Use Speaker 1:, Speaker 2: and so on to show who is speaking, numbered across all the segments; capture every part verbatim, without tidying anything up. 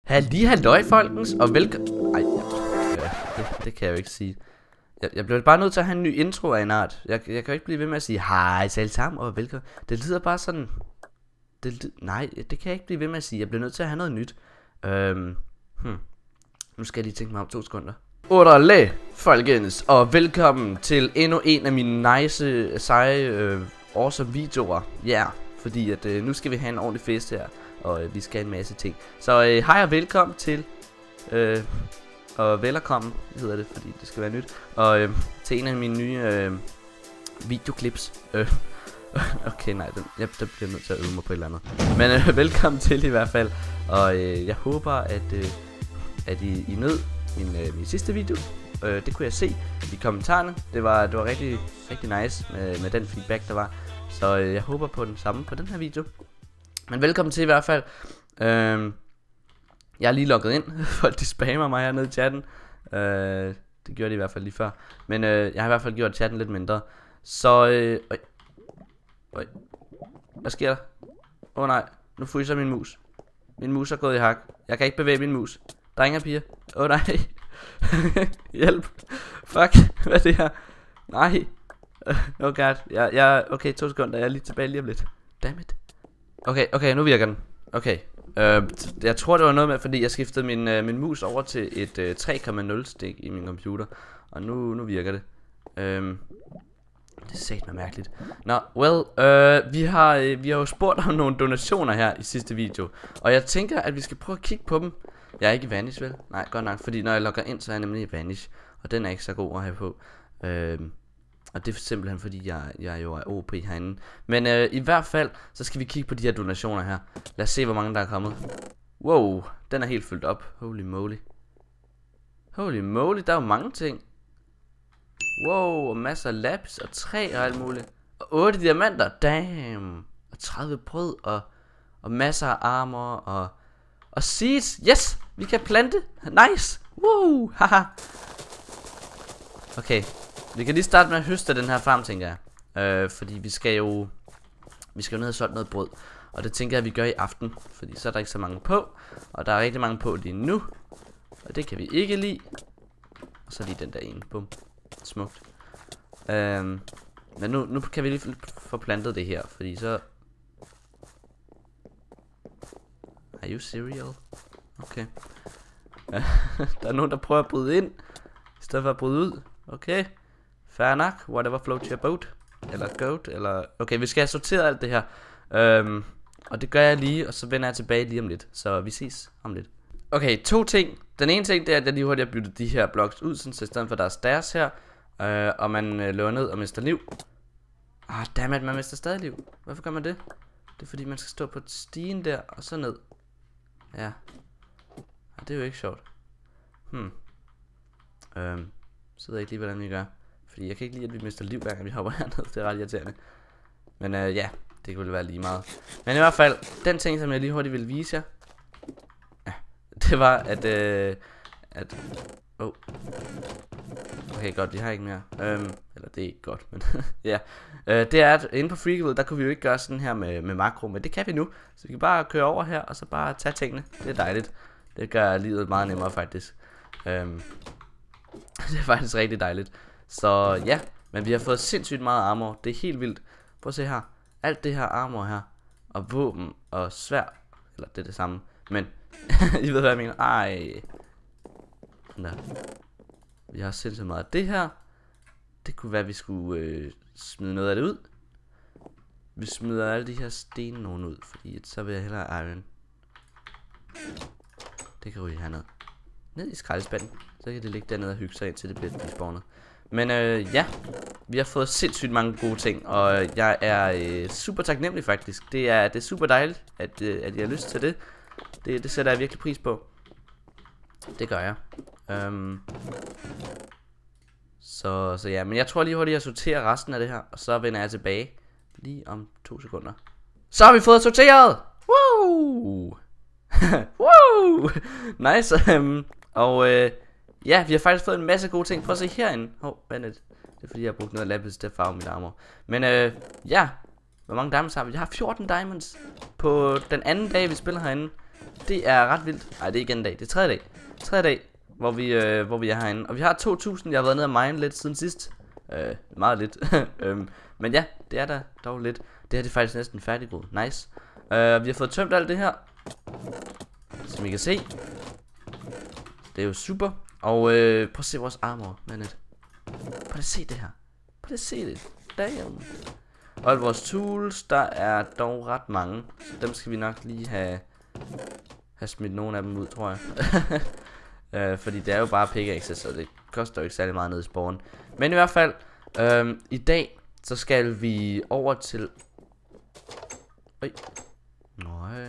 Speaker 1: Halli halløj folkens, og velkommen. Ej, ja, det, det kan jeg jo ikke sige. Jeg, jeg bliver bare nødt til at have en ny intro af en art. Jeg, jeg kan jo ikke blive ved med at sige hej alle sammen og velkommen. Det lyder bare sådan. Det, nej, det kan jeg ikke blive ved med at sige. Jeg bliver nødt til at have noget nyt. Øhm, hmm. Nu skal jeg lige tænke mig om to sekunder. Orderlæ, folkens, og velkommen til endnu en af mine nice, seje, øh, awesome videoer. Ja, yeah, fordi at øh, nu skal vi have en ordentlig fest her. Og øh, vi skal en masse ting. Så øh, hej og velkommen til øh, og velkommen hedder det, fordi det skal være nyt. Og øh, til en af mine nye øh, videoklips. øh, Okay, nej, den, jeg, der bliver nødt til at øve mig på et eller andet. Men øh, velkommen til i hvert fald. Og øh, jeg håber at, øh, at I, I nød min, øh, min sidste video. øh, Det kunne jeg se i kommentarerne. Det var, det var rigtig, rigtig nice med, med den feedback der var. Så øh, jeg håber på den samme på den her video. Men velkommen til i hvert fald. øhm, Jeg er lige logget ind. Folk de spammer mig hernede i chatten. øh, Det gjorde de i hvert fald lige før. Men øh, jeg har i hvert fald gjort chatten lidt mindre. Så øh, øj. Øj. Hvad sker der? Åh oh, nej, nu fryser min mus. Min mus er gået i hak. Jeg kan ikke bevæge min mus. Drenge og piger. Åh oh, nej. Hjælp. Fuck, hvad er det her? Nej. Oh god, jeg, jeg, okay, to sekunder. Jeg er lige tilbage lige om lidt. Dammit. Okay, okay, nu virker den. Okay, øh, jeg tror det var noget med, fordi jeg skiftede min, øh, min mus over til et øh, tre komma nul stik i min computer. Og nu, nu virker det. øh, Det er satme mærkeligt. Nå, well, øh, vi, har, øh, vi har jo spurgt om nogle donationer her i sidste video. Og jeg tænker, at vi skal prøve at kigge på dem. Jeg er ikke i Vanish, vel? Nej, godt nok, fordi når jeg logger ind, så er jeg nemlig i Vanish. Og den er ikke så god at have på. øh, Og det er simpelthen fordi jeg, jeg jo er O P herinde. Men øh, i hvert fald så skal vi kigge på de her donationer her. Lad os se hvor mange der er kommet. Wow, den er helt fyldt op. Holy moly. Holy moly, der er jo mange ting. Wow, og masser af labs og træ og alt muligt. Og otte diamanter, damn. Og tredive brød og, og masser af armor og, og seeds. Yes, vi kan plante. Nice. Wow, haha. Okay, vi kan lige starte med at høste den her farm, tænker jeg. øh, Fordi vi skal jo Vi skal jo ned og solgt noget brød. Og det tænker jeg, at vi gør i aften. Fordi så er der ikke så mange på. Og der er rigtig mange på lige nu. Og det kan vi ikke lide. Og så lige den der ene. Bum. Smukt. øhm, Men nu, nu kan vi lige få plantet det her. Fordi så Are you serial? Okay. Der er nogen der prøver at bryde ind i stedet for at bryde ud. Okay, fair nok, whatever floats your boat. Eller goat, eller... Okay, vi skal have sorteret alt det her. øhm, Og det gør jeg lige, og så vender jeg tilbage lige om lidt. Så vi ses om lidt. Okay, to ting. Den ene ting, det er, at jeg lige hurtigt har byttet de her blocks ud, sådan, så i stedet for der er stairs her, øh, og man øh, løber ned og mister liv. Ah, dammit, man mister stadig liv. Hvorfor gør man det? Det er fordi, man skal stå på stigen der, og så ned. Ja. Ah, det er jo ikke sjovt. Hmm. Øhm Så ved jeg ikke lige hvordan vi gør. Fordi jeg kan ikke lide at vi mister liv hver gang vi hopper herned. Det er ret irriterende. Men øh, ja, det kunne være lige meget. Men i hvert fald, den ting som jeg lige hurtigt ville vise jer, ja, det var at øh, At oh. Okay godt, vi har ikke mere. øhm, Eller det er ikke godt, men ja. øh, Det er at inde på Freakville, der kunne vi jo ikke gøre sådan her med, med makro. Men det kan vi nu. Så vi kan bare køre over her og så bare tage tingene. Det er dejligt. Det gør livet meget nemmere faktisk. øhm, Det er faktisk rigtig dejligt. Så ja, men vi har fået sindssygt meget armor. Det er helt vildt. Prøv at se her. Alt det her armor her. Og våben og svær. Eller det er det samme. Men I ved hvad jeg mener. Ej. Sådan der. Vi har sindssygt meget af det her. Det kunne være at vi skulle øh, smide noget af det ud. Vi smider alle de her sten nogen ud. Fordi så vil jeg hellere iron. Det kan ryge herned. Ned i skraldespanden. Så kan det ligge dernede og hygge sig ind til det bliver despawnet. Men øh, ja, vi har fået sindssygt mange gode ting. Og jeg er øh, super taknemmelig faktisk. Det er, det er super dejligt at, øh, at jeg har lyst til det. det Det sætter jeg virkelig pris på. Det gør jeg. um, så, så ja, men jeg tror lige hurtigt at sortere resten af det her. Og så vender jeg tilbage lige om to sekunder. Så har vi fået sorteret. Woo! Woo! Nice. um, Og øh, ja, vi har faktisk fået en masse gode ting. Prøv at se herinde. Åh, oh, vent lidt. Det er fordi jeg har brugt noget lapis til at farve mit armor. Men øh, ja, hvor mange diamonds har vi? Jeg har fjorten diamonds på den anden dag vi spiller herinde. Det er ret vildt. Nej, det er ikke anden dag. Det er tredje dag. Tredje dag, hvor vi, øh, hvor vi er herinde. Og vi har to tusind. Jeg har været nede og mine lidt siden sidst. Øh, meget lidt. øhm, men ja, det er da dog lidt. Det her det er faktisk næsten færdiggroet. Nice. Øh, vi har fået tømt alt det her, som I kan se. Det er jo super. Og øh, prøv at se vores armor, manet. Prøv at se det her. Prøv at se det. Damn. Og alle vores tools, der er dog ret mange. Så dem skal vi nok lige have, have smidt nogle af dem ud, tror jeg. øh, fordi det er jo bare pickaxes, så det koster jo ikke særlig meget nede i spawn. Men i hvert fald, øh, i dag, så skal vi over til... Øj. Nøj.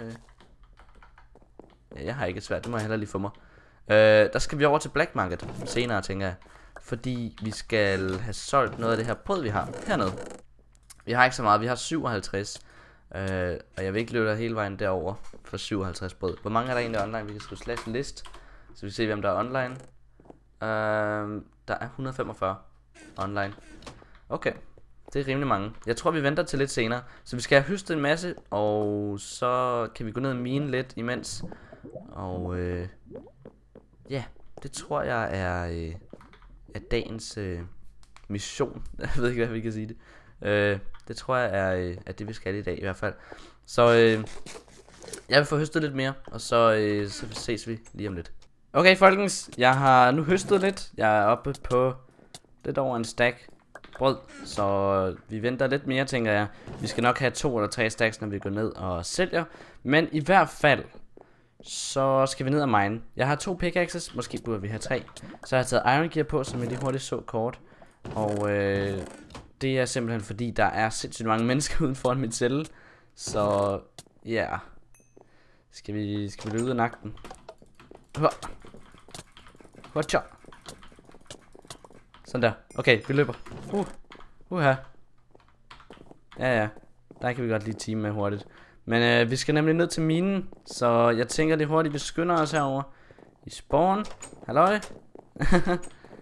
Speaker 1: Ja, jeg har ikke et svært, det må jeg heller lige få mig. Øh, der skal vi over til Black Market senere, tænker jeg. Fordi vi skal have solgt noget af det her brød, vi har hernede. Vi har ikke så meget, vi har syvoghalvtreds. Øh, og jeg vil ikke løbe der hele vejen derover for syvoghalvtreds brød. Hvor mange er der egentlig online? Vi kan skrive slash list, så vi ser hvem der er online. øh, Der er et hundrede og femogfyrre online. Okay, det er rimelig mange. Jeg tror vi venter til lidt senere. Så vi skal have høstet en masse, og så kan vi gå ned og mine lidt imens. Og øh, ja, det tror jeg er, øh, er dagens øh, mission. Jeg ved ikke hvad vi kan sige det. øh, Det tror jeg er, øh, er det vi skal i dag i hvert fald. Så øh, jeg vil få høstet lidt mere, og så, øh, så ses vi lige om lidt. Okay folkens, jeg har nu høstet lidt. Jeg er oppe på lidt over en stack brød, så vi venter lidt mere, tænker jeg. Vi skal nok have to eller tre stacks, når vi går ned og sælger. Men i hvert fald, så skal vi ned og mine. Jeg har to pickaxes, måske burde vi have tre. Så jeg har taget iron gear på, som jeg lige hurtigt så kort. Og øh, det er simpelthen fordi, der er sindssygt mange mennesker uden foran mit celle. Så ja, yeah. Skal vi, skal vi løbe ud af nakken? Watcha. Sådan der. Okay, vi løber. Uh. Uha. Ja, ja. Der kan vi godt lige team med hurtigt. Men øh, vi skal nemlig ned til minen. Så jeg tænker det hurtigt, vi skynder os herover. I spawn. Halløj. øh,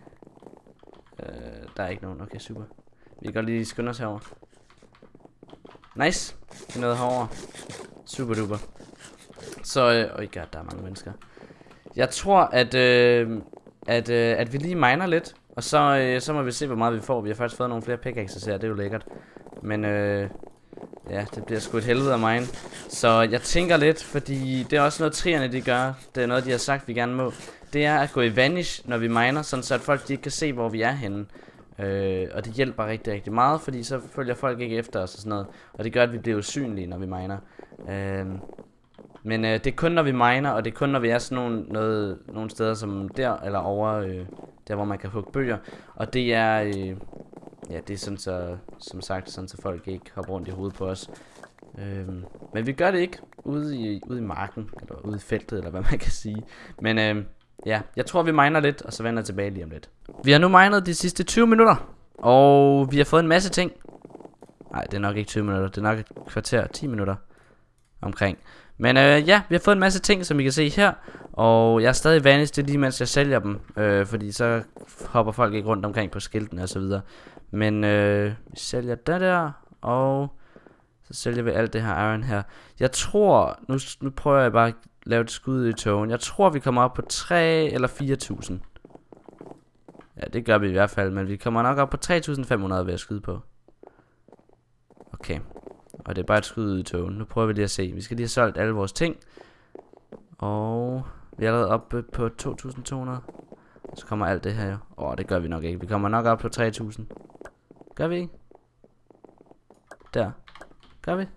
Speaker 1: der er ikke nogen. Okay, super. Vi kan godt lige skynde os herover. Nice. Vi er nået herover. Super duper. Så, øh, oh god, der er mange mennesker. Jeg tror, at, øh, at, øh, at vi lige miner lidt. Og så, øh, så må vi se, hvor meget vi får. Vi har faktisk fået nogle flere pickaxes her, det er jo lækkert. Men øh, ja, det bliver sgu et helvede af mine. Så jeg tænker lidt, fordi det er også noget trierne de gør. Det er noget de har sagt vi gerne må. Det er at gå i vanish når vi miner, sådan så at folk de ikke kan se hvor vi er henne. øh, Og det hjælper rigtig rigtig meget, fordi så følger folk ikke efter os og sådan noget. Og det gør at vi bliver usynlige når vi miner. øh, Men øh, det er kun når vi miner, og det er kun når vi er sådan nogle, noget, nogle steder som der eller over øh, der hvor man kan hugge bøger. Og det er øh, ja, det er sådan så, som sagt, sådan så folk ikke hopper rundt i hovedet på os. øhm, Men vi gør det ikke ude i, ude i marken, eller ude i feltet, eller hvad man kan sige. Men øh, ja, jeg tror vi miner lidt, og så vender jeg tilbage lige om lidt. Vi har nu minet de sidste tyve minutter, og vi har fået en masse ting. Nej, det er nok ikke tyve minutter, det er nok et kvarter, ti minutter omkring. Men øh, ja, vi har fået en masse ting, som I kan se her. Og jeg er stadig vanish, det lige mens jeg sælger dem. øh, Fordi så hopper folk ikke rundt omkring på skiltene og så videre. Men øh, vi sælger det der. Og så sælger vi alt det her iron her. Jeg tror, nu, nu prøver jeg bare at lave et skud i togen. Jeg tror vi kommer op på tre eller fire tusind. Ja, det gør vi i hvert fald. Men vi kommer nok op på tre tusind fem hundrede ved at skyde på. Okay. Og det er bare et skud i togen. Nu prøver vi lige at se. Vi skal lige have solgt alle vores ting. Og vi er allerede oppe på to tusind to hundrede. Så kommer alt det her jo. Åh, det gør vi nok ikke. Vi kommer nok op på tre tusind. Gør vi ikke? Der. Gør vi?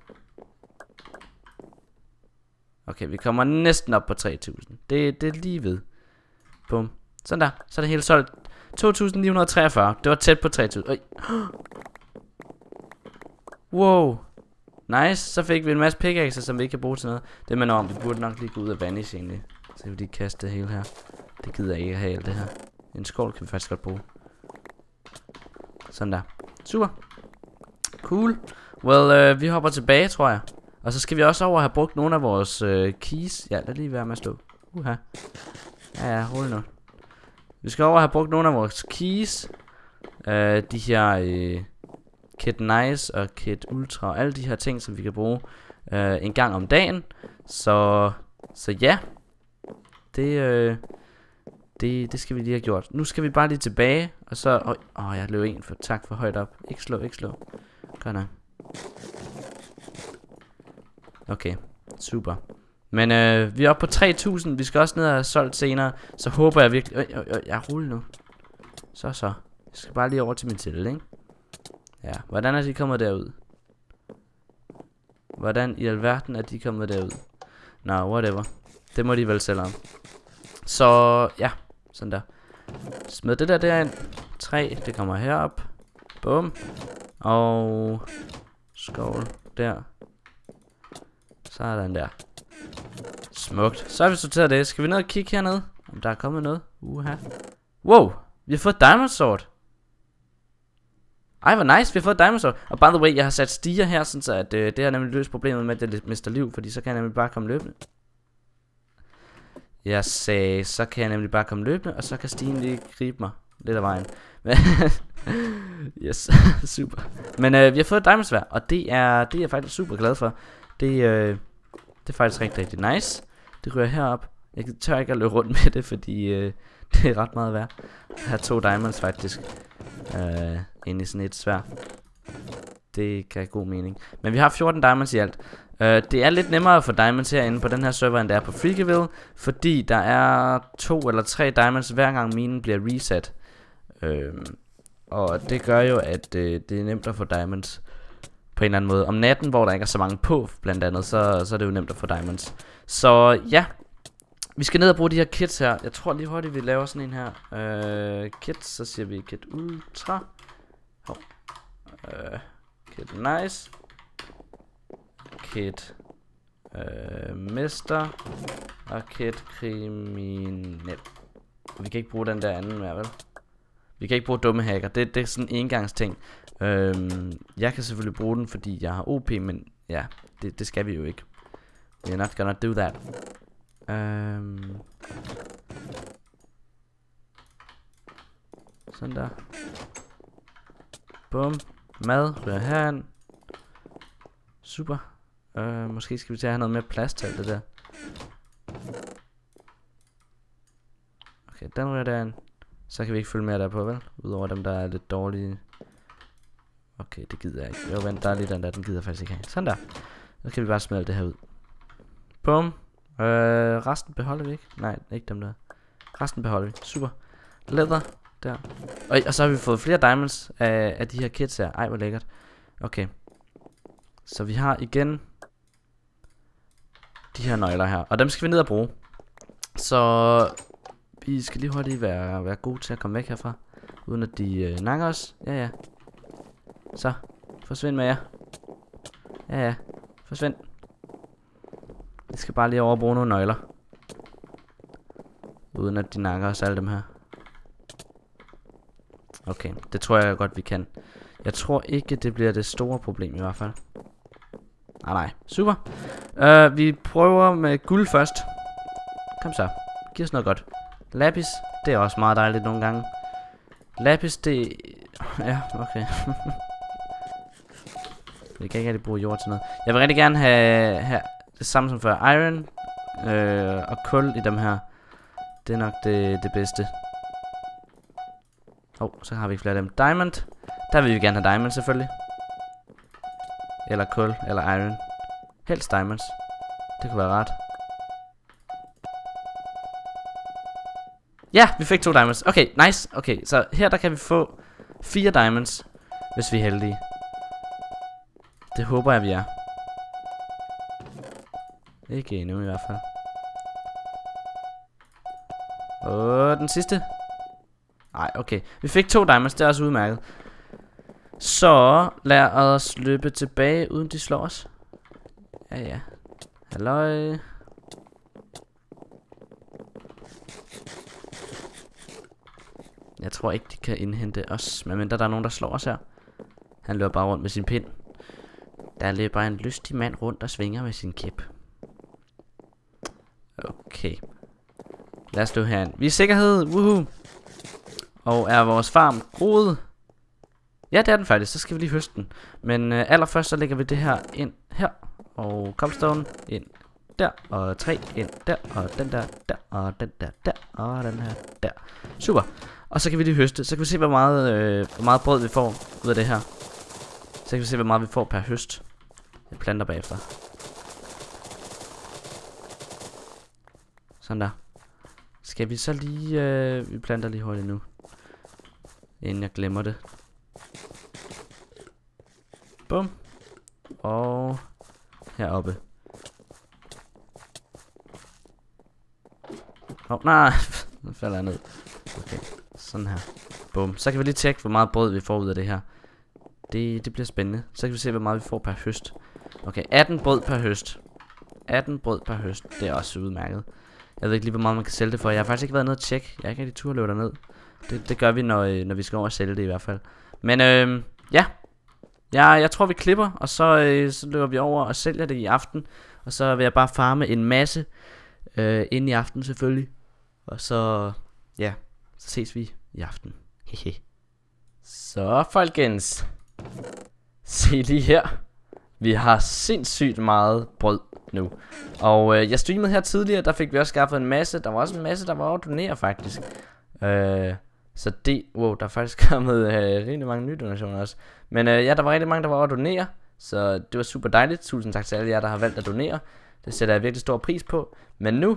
Speaker 1: Okay, vi kommer næsten op på tre tusind. Det, det er lige ved. Bum. Sådan der. Så er det helt solgt. to tusind ni hundrede og treogfyrre. Det var tæt på tre tusind. Øj. Wow. Nice, så fik vi en masse pickaxes, som vi ikke kan bruge til noget. Det med om, vi burde nok lige gå ud af vanish egentlig. Så vi lige kaste det hele her. Det gider jeg ikke have alt det her. En skål kan vi faktisk godt bruge. Sådan der. Super. Cool. Well, uh, vi hopper tilbage, tror jeg. Og så skal vi også over have brugt nogle af vores uh, keys. Ja, lad lige være med at stå. Uha. Ja, ja, rolig nu. Vi skal over have brugt nogle af vores keys. Uh, de her... Uh, Kit Nice og Kit Ultra og alle de her ting som vi kan bruge øh, en gang om dagen. Så Så ja. Det, øh, det, det skal vi lige have gjort. Nu skal vi bare lige tilbage. Og så... Åh, oh, jeg løb en for... Tak for højt op. Ikke slå, ikke slå. Godt nok. Okay, super. Men øh, vi er oppe på tre tusind. Vi skal også ned og have solgt senere. Så håber jeg virkelig... Øh, øh, øh, jeg er rullet nu. Så, så. Jeg skal bare lige over til min tælle, ikke? Ja, hvordan er de kommet derud? Hvordan i alverden er de kommet derud? Nå, no, whatever. Det må de vel selv om. Så, ja. Sådan der. Smid det der derind. tre, det kommer herop. Bum. Og... skål. Der. Sådan der. Smukt. Så har vi sorteret det. Skal vi ned og kigge hernede? Om der er kommet noget? Uha. Wow. Vi har fået Diamond Sword. Ej, hvor nice, vi har fået Diamond Sword. Og by the way, jeg har sat stiger her, sådan så at øh, det har nemlig løst problemet med, at det mister liv. Fordi så kan jeg nemlig bare komme løbende. Jeg sagde, så kan jeg nemlig bare komme løbende. Og så kan stigen lige gribe mig lidt af vejen. Yes, super. Men øh, vi har fået Diamond Sword, og det er, det er jeg faktisk super glad for. Det, øh, det er faktisk rigtig, rigtig nice. Det ryger herop. Jeg tør ikke at løbe rundt med det, fordi øh, det er ret meget værd. Jeg har to diamonds faktisk. Øh, ind i sådan et sværd. Det kan god mening. Men vi har fjorten diamonds i alt. øh, Det er lidt nemmere at få diamonds herinde på den her server, end det er på Freakyville. Fordi der er to eller tre diamonds hver gang minen bliver reset. øh, Og det gør jo, at øh, det er nemt at få diamonds på en eller anden måde. Om natten, hvor der ikke er så mange på, blandt andet, så, så er det jo nemt at få diamonds. Så ja, vi skal ned og bruge de her kits her. Jeg tror lige hurtigt, vi laver sådan en her. øh, Kits, så siger vi kit ultra. Hov. øh, Kit nice. Kit øh, mester. Og kit kriminel. Vi kan ikke bruge den der anden mere, vel? Vi kan ikke bruge dumme hacker. Det, det er sådan en engangsting. øhm, Jeg kan selvfølgelig bruge den, fordi jeg har O P. Men ja, det, det skal vi jo ikke. We're not gonna do that. øhm, Sådan der. Bum. Mad ryger herind. Super. øh, Måske skal vi til at have noget mere plads til alt det der. Okay, den ryger derind. Så kan vi ikke følge mere derpå, vel? Udover dem, der er lidt dårlige. Okay, det gider jeg ikke. Jo, vent, der er lige den der, den gider jeg faktisk ikke have. Sådan der. Så kan vi bare smide det her ud. Bum. Øh, resten beholder vi ikke. Nej, ikke dem der. Resten beholder vi. Super. Læder. Der. Og, og så har vi fået flere diamonds af, af de her kits her. Ej, hvor lækkert. Okay. Så vi har igen de her nøgler her. Og dem skal vi ned og bruge. Så vi skal lige hurtigt være, være gode til at komme væk herfra. Uden at de øh, nakker os. Ja, ja. Så. Forsvind med jer. Ja, ja. Forsvind. Vi skal bare lige over og bruge nogle nøgler. Uden at de nakker os alle dem her. Okay, det tror jeg godt vi kan. Jeg tror ikke det bliver det store problem i hvert fald. Nej, nej, super. uh, Vi prøver med guld først. Kom så, giv os noget godt. Lapis, det er også meget dejligt nogle gange. Lapis, det... Ja, okay. Vi kan ikke rigtig bruge jord til noget. Jeg vil rigtig gerne have, have det samme som før. Iron øh, og kul i dem her. Det er nok det, det bedste. Åh, oh, så har vi ikke flere af dem. Diamond. Der vil vi gerne have diamond selvfølgelig. Eller kul, eller iron. Helst diamonds. Det kunne være rart. Ja, vi fik to diamonds. Okay, nice. Okay, så her der kan vi få fire diamonds, hvis vi er heldige. Det håber jeg vi er. Ikke endnu i hvert fald. Og den sidste. Nej, okay. Vi fik to diamonds, det er også udmærket. Så lad os løbe tilbage, uden de slår os. Ja, ja. Halløj. Jeg tror ikke, de kan indhente os, medmindre der er nogen, der slår os her. Han løber bare rundt med sin pind. Der løber en lystig mand rundt og svinger med sin kæp. Okay. Lad os stå herinde. Vi er i sikkerhed. Woohoo. Og er vores farm groet? Ja, det er den faktisk. Så skal vi lige høste den. Men øh, allerførst så lægger vi det her ind her. Og cobblestone ind der, og tre ind der, og den der, der, og den der, der, og den her, der. Super. Og så kan vi lige høste. Så kan vi se, hvor meget, øh, hvor meget brød vi får ud af det her. Så kan vi se, hvor meget vi får per høst. Jeg planter bagefter. Sådan der. Skal vi så lige... Øh, vi planter lige hurtigt nu. Inden jeg glemmer det. Bum. Og heroppe. Åh, oh, nej. Nu falder jeg ned. Okay, sådan her. Bum. Så kan vi lige tjekke, hvor meget brød vi får ud af det her. Det, det bliver spændende. Så kan vi se, hvor meget vi får per høst. Okay, atten brød per høst. atten brød per høst. Det er også udmærket. Jeg ved ikke lige, hvor meget man kan sælge det for. Jeg har faktisk ikke været nede og tjekke. Jeg har ikke rigtig tur at løbe derned. Det, det gør vi, når, når vi skal over og sælge det i hvert fald. Men øh, ja. ja. Jeg tror, vi klipper. Og så, øh, så løber vi over og sælger det i aften. Og så vil jeg bare farme en masse. Øh, inden i aften selvfølgelig. Og så, ja. Så ses vi i aften. Hehe. Så folkens. Se lige her. Vi har sindssygt meget brød nu. Og øh, jeg streamede her tidligere. Der fik vi også skaffet en masse. Der var også en masse, der var over at donere faktisk. øh, Så det, wow, der er faktisk kommet øh, rigtig mange nye donationer også. Men øh, ja, der var rigtig mange, der var over at donere. Så det var super dejligt. Tusind tak til alle jer, der har valgt at donere. Det sætter jeg virkelig stor pris på. Men nu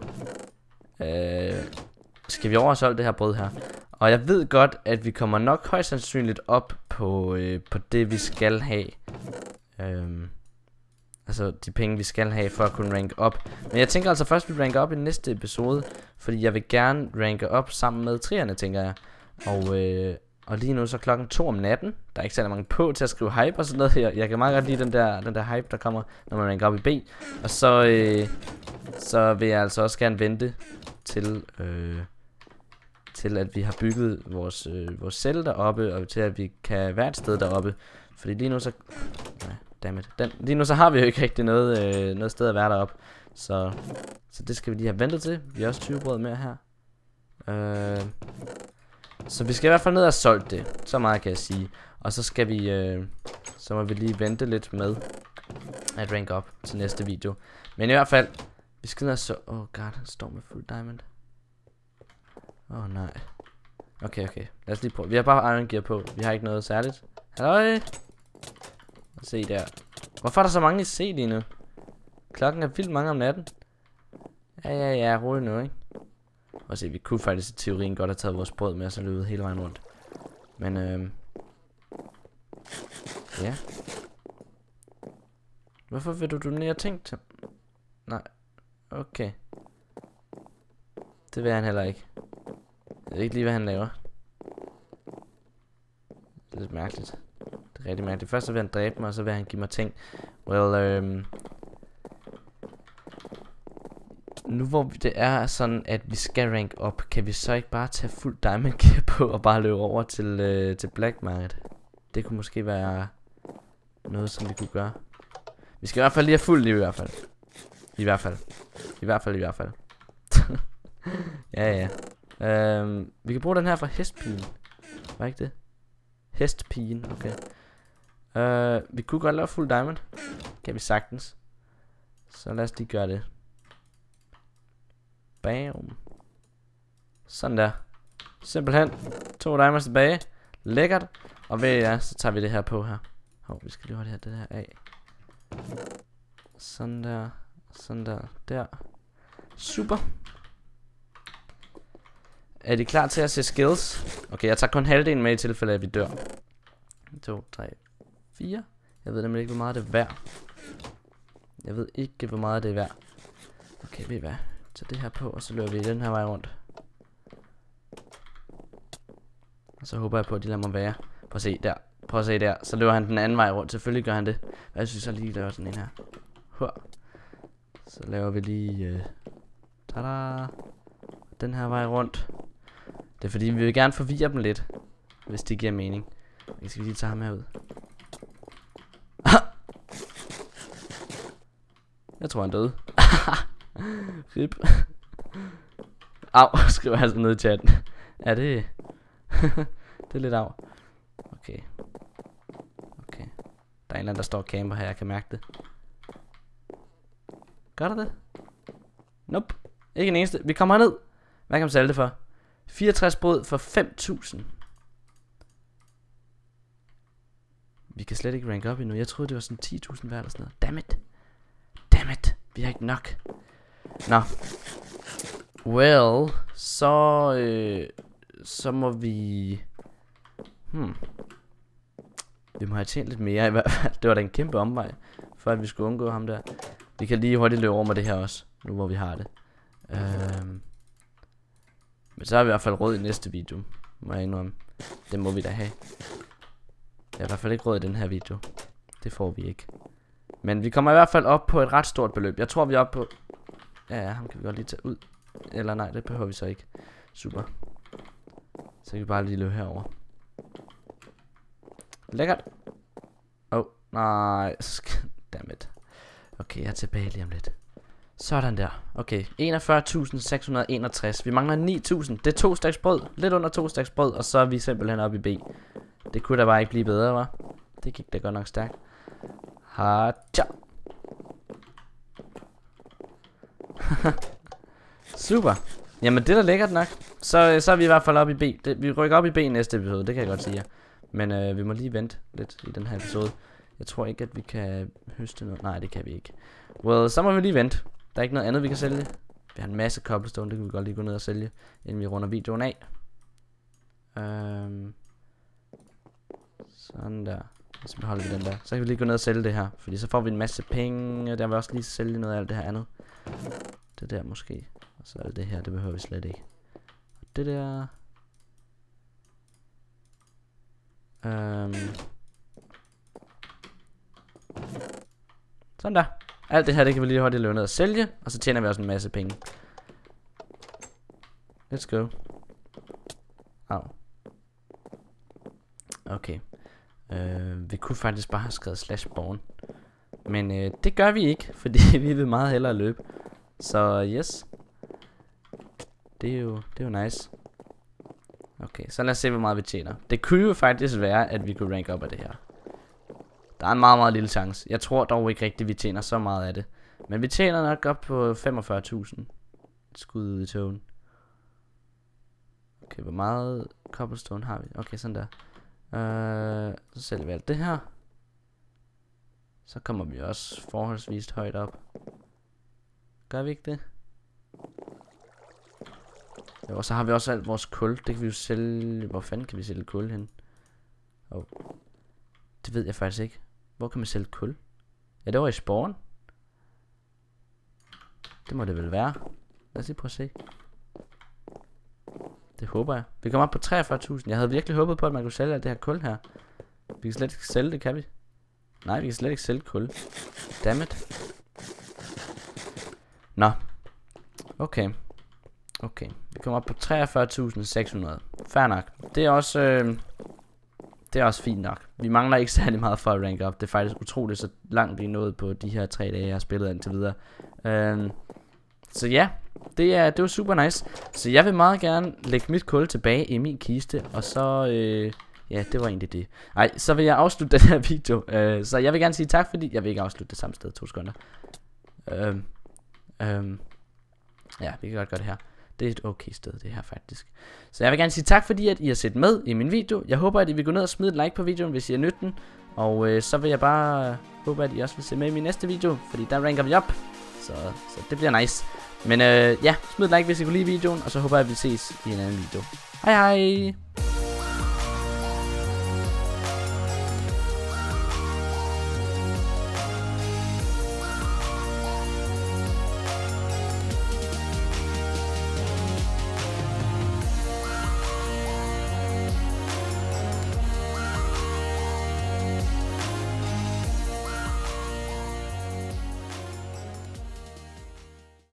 Speaker 1: øh, skal vi over og solge det her brød her. Og jeg ved godt, at vi kommer nok højst sandsynligt op på, øh, på det, vi skal have. Øhm, altså de penge, vi skal have for at kunne ranke op. Men jeg tænker altså først, vi ranker op i næste episode. Fordi jeg vil gerne ranke op sammen med trierne, tænker jeg. Og, øh, og lige nu så klokken to om natten. Der er ikke særlig mange på til at skrive hype og sådan noget her. Jeg kan meget godt lide den der, den der hype, der kommer, når man ranker op i B. Og så, øh, så vil jeg altså også gerne vente til... Øh, til at vi har bygget vores, øh, vores celle deroppe, og til at vi kan være et sted deroppe. Fordi lige nu så... Nej, dammit. Den, lige nu så har vi jo ikke rigtig noget, øh, noget sted at være deroppe. Så, så det skal vi lige have ventet til. Vi har også tyve brød mere her. Øh, så vi skal i hvert fald ned og solgt det. Så meget kan jeg sige. Og så skal vi... Øh, så må vi lige vente lidt med at rank op til næste video. Men i hvert fald... Vi skal ned og så... Oh god, han står med fuld diamond. Åh oh, nej. Okay, okay. Lad os lige prøve. Vi har bare iron gear på. Vi har ikke noget særligt. Halløj. Se der. Hvorfor er der så mange i C lige nu? Klokken er vildt mange om natten. Ja, ja, ja. Rolig nu, ikke? Og se, vi kunne faktisk i teorien godt have taget vores brød med, og så løbet hele vejen rundt. Men, øhm... ja. Hvorfor vil du donere ting til? Nej. Okay. Det vil han heller ikke. Jeg ved ikke lige, hvad han laver. Det er lidt mærkeligt. Det er rigtig mærkeligt. Først så vil han dræbe mig, og så vil han give mig ting. Well, øhm... nu hvor det er sådan, at vi skal rank op, kan vi så ikke bare tage fuld diamond gear på, og bare løbe over til, øh, til black market? Det kunne måske være noget, som vi kunne gøre. Vi skal i hvert fald lige have fuld liv i hvert fald. I hvert fald. I hvert fald, i hvert fald. Ja, ja. Øhm, vi kan bruge den her fra hestpigen. Var ikke det? Hestpigen, okay. Øh, vi kunne godt lave fuld diamond. Kan vi sagtens. Så lad os lige gøre det. Bam. Sådan der. Simpelthen. To diamonds tilbage. Lækkert. Og ved ja, så tager vi det her på her. Hov, vi skal lige have det her, det her af. Sådan der. Sådan der. Der. Super. Er de klar til at se skills? Okay, jeg tager kun halvdelen med i tilfælde af, at vi dør. to, tre, fire. Jeg ved nemlig ikke, hvor meget det er værd. Jeg ved ikke, hvor meget det er værd. Okay, ved I hvad? Tag det her på, og så løber vi den her vej rundt. Og så håber jeg på, at de lader mig være. Prøv at se der. Prøv at se der. Så løber han den anden vej rundt. Selvfølgelig gør han det. Jeg synes så lige, der er sådan en her. Hør. Så laver vi lige... Øh, tada! Den her vej rundt. Det er fordi, vi vil gerne forvirre dem lidt. Hvis det giver mening. Jeg skal lige tage ham herud. Jeg tror han døde. Rip. Au, skriver han sådan ned i chatten. Er det... det er lidt af. Okay. Okay. Der er en eller anden, der står og camper her, jeg kan mærke det. Gør der det? Nope. Ikke en eneste. Vi kommer ned. Hvad kan man sælge det for? fireogtres brød for fem tusind. Vi kan slet ikke rank op endnu. Jeg troede det var sådan ti tusind hver eller sådan noget. Dammit. Dammit. Vi har ikke nok. Nå. Well. Så øh, Så må vi Hmm Vi må have tjent lidt mere i hvert fald. Det var da en kæmpe omvej, for at vi skulle undgå ham der. Vi kan lige hurtigt løbe over med det her også, nu hvor vi har det. øhm. Men så har vi i hvert fald råd i næste video, må jeg indrømme. Det må vi da have. Jeg har i hvert fald ikke råd i den her video. Det får vi ikke. Men vi kommer i hvert fald op på et ret stort beløb. Jeg tror vi er oppe på... Ja, ja, ham kan vi godt lige tage ud. Eller nej, det behøver vi så ikke. Super. Så kan vi bare lige løbe herover. Lækkert. Oh, nej. Dammit. Okay, jeg er tilbage lige om lidt. Sådan der. Okay, enogfyrre tusind seks hundrede og enogtres. Vi mangler ni tusind. Det er to staks brød. Lidt under to staks brød. Og så er vi simpelthen oppe i B. Det kunne da bare ikke blive bedre, var. Det gik da godt nok stærkt. Hacha. Super. Jamen det er da lækkert nok. Så, så er vi i hvert fald oppe i B. Det, vi rykker op i B i næste episode, det kan jeg godt sige. Men øh, vi må lige vente lidt i den her episode. Jeg tror ikke at vi kan høste noget. Nej, det kan vi ikke. Well, så må vi lige vente. Der er ikke noget andet vi kan sælge. Vi har en masse cobblestone, det kan vi godt lige gå ned og sælge, inden vi runder videoen af. øhm. Sådan der. Så beholder vi den der. Så kan vi lige gå ned og sælge det her, fordi så får vi en masse penge. Der vil også lige sælge noget af alt det her andet. Det der måske. Og så er det det her, det behøver vi slet ikke. Og det der. Øhm. Sådan der. Alt det her, det kan vi lige hurtigt løbe ned og sælge. Og så tjener vi også en masse penge. Let's go. Au. Okay. øh, Vi kunne faktisk bare have skrevet slash spawn. Men øh, det gør vi ikke, fordi vi vil meget hellere løbe. Så yes. Det er jo, det er jo nice. Okay, så lad os se hvor meget vi tjener. Det kunne jo faktisk være at vi kunne rank op af det her. Der er en meget meget lille chance. Jeg tror dog ikke rigtigt vi tjener så meget af det. Men vi tjener nok op på femogfyrre tusind. Skud ud i togen. Okay, hvor meget cobblestone har vi? Okay, sådan der. øh, Så sælger vi alt det her. Så kommer vi også forholdsvis højt op. Gør vi ikke det? Jo, og så har vi også alt vores kul. Det kan vi jo sælge. Hvor fanden kan vi sælge kul hen? Oh. Det ved jeg faktisk ikke. Hvor kan man sælge kul? Ja, det var i spawn. Det må det vel være. Lad os lige prøve at se. Det håber jeg. Vi kommer op på treogfyrre tusind. Jeg havde virkelig håbet på at man kunne sælge alt det her kul her. Vi kan slet ikke sælge det, kan vi? Nej, vi kan slet ikke sælge kul. Dammit. Nå. Okay. Okay. Vi kommer op på treogfyrre tusind seks hundrede. Fair nok. Det er også øh, Det er også fint nok. Vi mangler ikke særlig meget for at rank op. Det er faktisk utroligt så langt vi er nået på de her tre dage jeg har spillet indtil videre. øh, Så ja, det er det var super nice. Så jeg vil meget gerne lægge mit kul tilbage i min kiste. Og så øh, ja, det var egentlig det. Ej, så vil jeg afslutte den her video. øh, Så jeg vil gerne sige tak, fordi jeg vil ikke afslutte det samme sted. To sekunder. øh, øh, Ja, vi kan godt gøre det her. Det er et okay sted, det her faktisk. Så jeg vil gerne sige tak, fordi at I har set med i min video. Jeg håber, at I vil gå ned og smide et like på videoen, hvis I har nydt den. Og øh, så vil jeg bare øh, håbe, at I også vil se med i min næste video, fordi der ranker vi op. Så, så det bliver nice. Men øh, ja, smid et like, hvis I kunne lide videoen, og så håber jeg, at vi ses i en anden video. Hej hej!